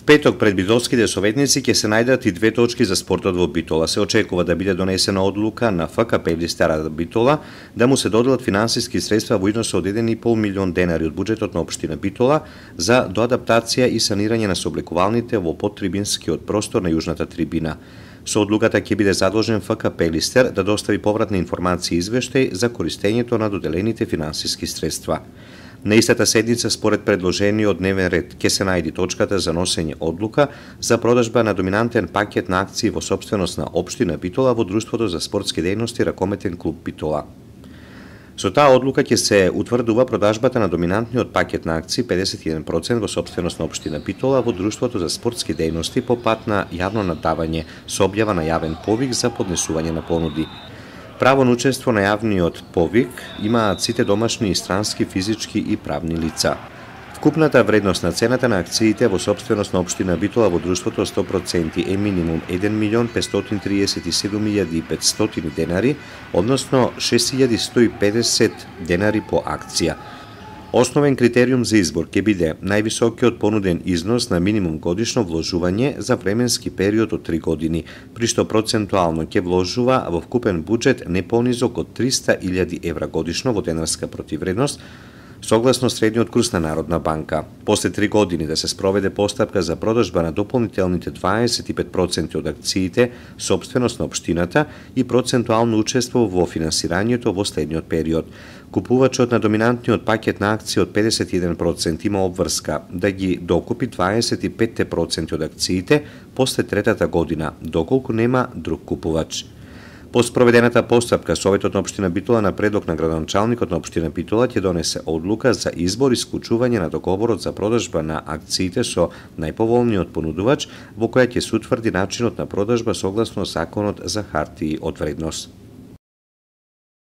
В петок пред битолските советници ќе се најдат и 2 точки за спортот во Битола. Се очекува да биде донесена одлука на ФК Певли Стара Битола да му се доделат финансиски средства во изnos од 1,5 милион денари од буџетот на општина Битола за доадаптација и санирање на сооблекувалните во подтрибинскиот простор на јужната трибина. Со одлуката ќе биде задолжен ФК Пелистер да достави повратна информација и извештај за користењето на доделените финансиски средства. На истата седница, според предложениот дневен ред, ќе се најди точката за носење одлука за продажба на доминантен пакет на акции во сопственост на општина Битола во Друштвото за спортски дејности Ракометен клуб Битола. Со таа одлука ќе се утврдува продажбата на доминантниот пакет на акции 51% во сопственост на општина Битола во Друштвото за спортски дејности по пат на јавно надавање со објава на јавен повик за поднесување на понуди. Право на учество на јавниот повик имаат сите домашни и странски физички и правни лица. Вкупната вредност на цената на акциите во сопственост на општина Битола во друштвото 100% е минимум 1.537.500 денари, односно 6.150 денари по акција. Основен критериум за избор ќе биде највисокиот понуден износ на минимум годишно вложување за временски период од 3 години, при што процентуално ќе вложува во вкупен буџет не понизок од 300.000 евра годишно во денарска противвредност, согласно средниот курс на Народна банка. После 3 години да се спроведе постапка за продажба на дополнителните 25% од акциите, сопственост на општината и процентуално учество во финансирањето во следниот период. Купувачот на доминантниот пакет на акции од 51% има обврска да ги докупи 25% од акциите после третата година, доколку нема друг купувач. По спроведената постапка, Советот на општина Битола на предлог на градоначалникот на општина Битола ќе донесе одлука за избор и исклучување на договорот за продажба на акциите со најповолниот понудувач, во која ќе се утврди начинот на продажба согласно Законот за хартии од вредност.